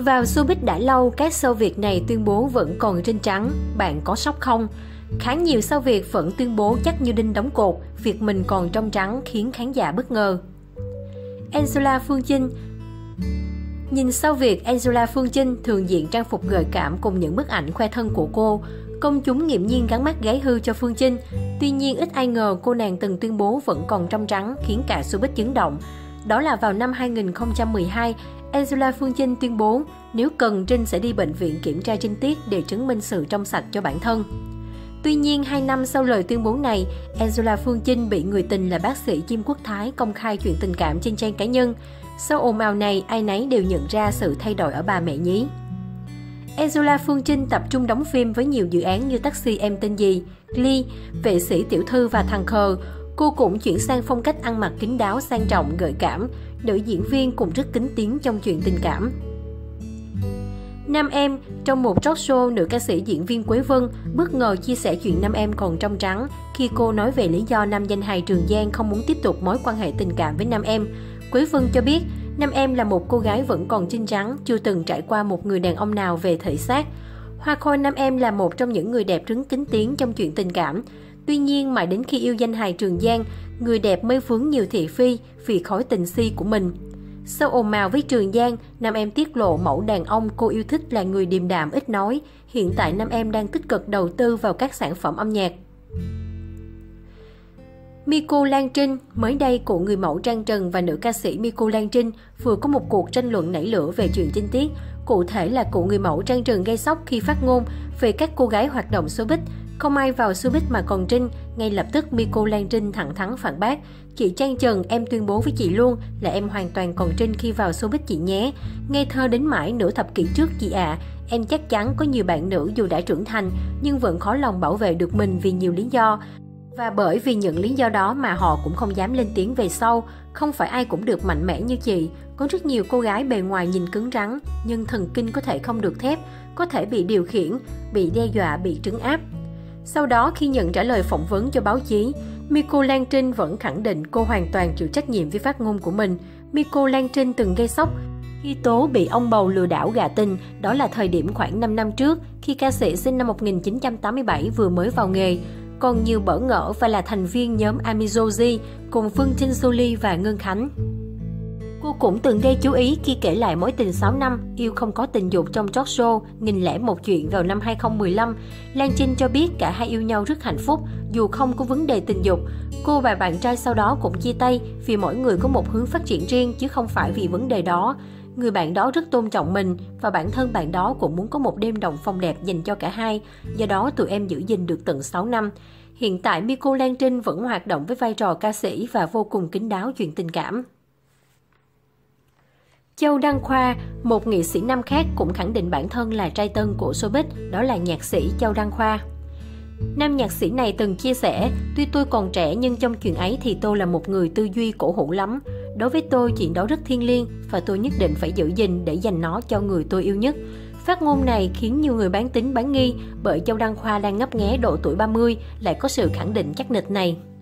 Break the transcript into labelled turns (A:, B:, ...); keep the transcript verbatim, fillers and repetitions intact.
A: Vào showbiz đã lâu, các sao Việt này tuyên bố vẫn còn trên trắng, bạn có sốc không? Khá nhiều sao Việt vẫn tuyên bố chắc như đinh đóng cột, việc mình còn trong trắng khiến khán giả bất ngờ. Angela Phương Trinh. Nhìn sao Việt, Angela Phương Trinh thường diện trang phục gợi cảm cùng những bức ảnh khoe thân của cô. Công chúng nghiễm nhiên gắn mắt gái hư cho Phương Trinh. Tuy nhiên ít ai ngờ cô nàng từng tuyên bố vẫn còn trong trắng khiến cả showbiz chấn động. Đó là vào năm hai nghìn không trăm mười hai, Angela Phương Trinh tuyên bố nếu cần Trinh sẽ đi bệnh viện kiểm tra trinh tiết để chứng minh sự trong sạch cho bản thân. Tuy nhiên, hai năm sau lời tuyên bố này, Angela Phương Trinh bị người tình là bác sĩ Chim Quốc Thái công khai chuyện tình cảm trên trang cá nhân. Sau ồn ào này, ai nấy đều nhận ra sự thay đổi ở bà mẹ nhí. Angela Phương Trinh tập trung đóng phim với nhiều dự án như Taxi Em Tên Gì, Glee, Vệ sĩ Tiểu Thư và Thằng Khờ. Cô cũng chuyển sang phong cách ăn mặc kín đáo sang trọng gợi cảm. Nữ diễn viên cũng rất kính tiếng trong chuyện tình cảm. Nam Em. Trong một talk show, nữ ca sĩ diễn viên Quế Vân bất ngờ chia sẻ chuyện Nam Em còn trong trắng khi cô nói về lý do nam danh hài Trường Giang không muốn tiếp tục mối quan hệ tình cảm với Nam Em. Quế Vân cho biết, Nam Em là một cô gái vẫn còn chín trắng, chưa từng trải qua một người đàn ông nào về thể xác. Hoa khôi Nam Em là một trong những người đẹp rất kính tiếng trong chuyện tình cảm. Tuy nhiên, mãi đến khi yêu danh hài Trường Giang, người đẹp mới vướng nhiều thị phi vì khối tình si của mình. Sau ồn ào với Trường Giang, Nam Em tiết lộ mẫu đàn ông cô yêu thích là người điềm đạm ít nói. Hiện tại Nam Em đang tích cực đầu tư vào các sản phẩm âm nhạc. Miko Lan Trinh. Mới đây, cụ người mẫu Trang Trần và nữ ca sĩ Miko Lan Trinh vừa có một cuộc tranh luận nảy lửa về chuyện trinh tiết. Cụ thể là cụ người mẫu Trang Trần gây sốc khi phát ngôn về các cô gái hoạt động showbiz. Không ai vào showbiz mà còn Trinh. Ngay lập tức Miko Lan Trinh thẳng thắn phản bác. Chị Trang Trần, em tuyên bố với chị luôn là em hoàn toàn còn Trinh khi vào showbiz chị nhé. Ngây thơ đến mãi nửa thập kỷ trước chị ạ. À. Em chắc chắn có nhiều bạn nữ dù đã trưởng thành nhưng vẫn khó lòng bảo vệ được mình vì nhiều lý do. Và bởi vì những lý do đó mà họ cũng không dám lên tiếng về sau. Không phải ai cũng được mạnh mẽ như chị. Có rất nhiều cô gái bề ngoài nhìn cứng rắn nhưng thần kinh có thể không được thép, có thể bị điều khiển, bị đe dọa, bị trấn áp. Sau đó, khi nhận trả lời phỏng vấn cho báo chí, Miko Lan Trinh vẫn khẳng định cô hoàn toàn chịu trách nhiệm với phát ngôn của mình. Miko Lan Trinh từng gây sốc khi tố bị ông bầu lừa đảo gạ tình. Đó là thời điểm khoảng năm năm trước, khi ca sĩ sinh năm một nghìn chín trăm tám mươi bảy vừa mới vào nghề. Còn nhiều bỡ ngỡ và là thành viên nhóm Amizoji cùng Phương Trinh Jolie và Ngân Khánh. Cô cũng từng gây chú ý khi kể lại mối tình sáu năm, yêu không có tình dục trong talk show Nghìn lẻ một chuyện vào năm hai nghìn không trăm mười lăm. Lan Trinh cho biết cả hai yêu nhau rất hạnh phúc, dù không có vấn đề tình dục. Cô và bạn trai sau đó cũng chia tay vì mỗi người có một hướng phát triển riêng chứ không phải vì vấn đề đó. Người bạn đó rất tôn trọng mình và bản thân bạn đó cũng muốn có một đêm đồng phong đẹp dành cho cả hai. Do đó tụi em giữ gìn được tận sáu năm. Hiện tại Miko Lan Trinh vẫn hoạt động với vai trò ca sĩ và vô cùng kín đáo chuyện tình cảm. Châu Đăng Khoa. Một nghệ sĩ nam khác cũng khẳng định bản thân là trai tân của showbiz, đó là nhạc sĩ Châu Đăng Khoa. Nam nhạc sĩ này từng chia sẻ, tuy tôi còn trẻ nhưng trong chuyện ấy thì tôi là một người tư duy cổ hủ lắm. Đối với tôi, chuyện đó rất thiêng liêng và tôi nhất định phải giữ gìn để dành nó cho người tôi yêu nhất. Phát ngôn này khiến nhiều người bán tín bán nghi bởi Châu Đăng Khoa đang ngấp nghé độ tuổi ba mươi lại có sự khẳng định chắc nịch này.